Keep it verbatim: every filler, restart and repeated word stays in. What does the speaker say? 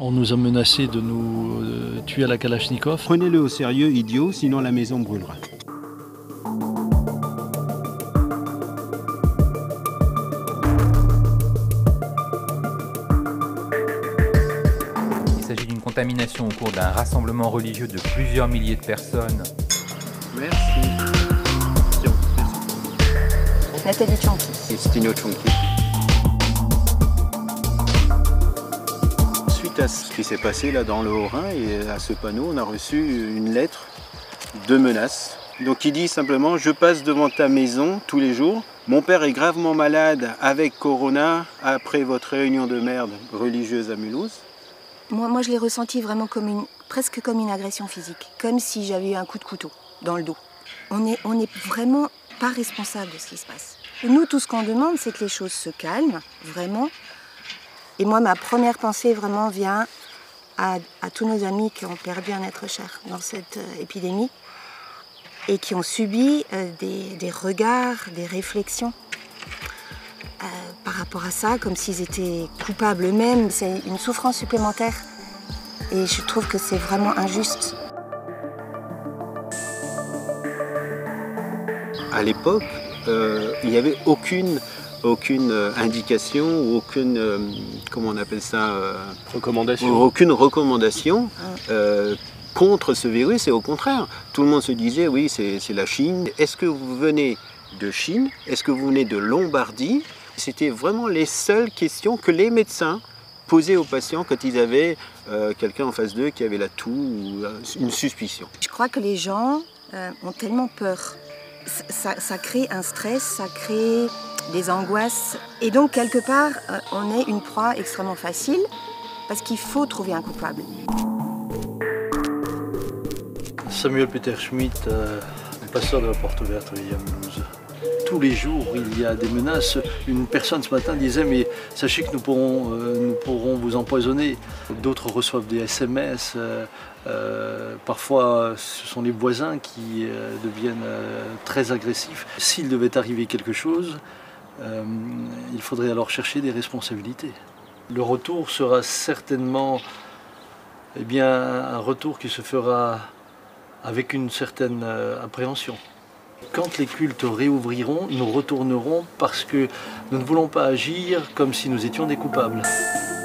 On nous a menacé de nous euh, tuer à la Kalachnikov. Prenez-le au sérieux, idiot, sinon la maison brûlera. Il s'agit d'une contamination au cours d'un rassemblement religieux de plusieurs milliers de personnes. Merci. Nathalie Tchonki. Et Stino Tchonki. Suite à ce qui s'est passé là dans le Haut-Rhin et à ce panneau, on a reçu une lettre de menace. Donc il dit simplement « Je passe devant ta maison tous les jours. Mon père est gravement malade avec Corona après votre réunion de merde religieuse à Mulhouse. » Moi, moi, je l'ai ressenti vraiment comme une, presque comme une agression physique, comme si j'avais eu un coup de couteau dans le dos. On n'est on est vraiment pas responsable de ce qui se passe. Nous, tout ce qu'on demande, c'est que les choses se calment, vraiment. Et moi, ma première pensée vraiment vient à, à tous nos amis qui ont perdu un être cher dans cette euh, épidémie et qui ont subi euh, des, des regards, des réflexions euh, par rapport à ça, comme s'ils étaient coupables eux-mêmes. C'est une souffrance supplémentaire et je trouve que c'est vraiment injuste. À l'époque, euh, il n'y avait aucune, aucune indication ou aucune, euh, comment on appelle ça, euh, Recommandation. aucune recommandation euh, contre ce virus. Et au contraire, tout le monde se disait, oui, c'est la Chine. Est-ce que vous venez de Chine? Est-ce que vous venez de Lombardie? C'était vraiment les seules questions que les médecins posaient aux patients quand ils avaient euh, quelqu'un en face d'eux qui avait la toux ou euh, une suspicion. Je crois que les gens euh, ont tellement peur. Ça, ça crée un stress, ça crée des angoisses. Et donc, quelque part, euh, on est une proie extrêmement facile parce qu'il faut trouver un coupable. Samuel Peter Schmidt, euh, le pasteur de la Porte Ouverte à Mulhouse. Tous les jours, il y a des menaces. Une personne ce matin disait « mais sachez que nous pourrons, euh, nous pourrons vous empoisonner ». D'autres reçoivent des S M S. Euh, euh, parfois, ce sont les voisins qui euh, deviennent euh, très agressifs. S'il devait arriver quelque chose, euh, il faudrait alors chercher des responsabilités. Le retour sera certainement eh bien, un retour qui se fera avec une certaine euh, appréhension. Quand les cultes réouvriront, nous retournerons parce que nous ne voulons pas agir comme si nous étions des coupables.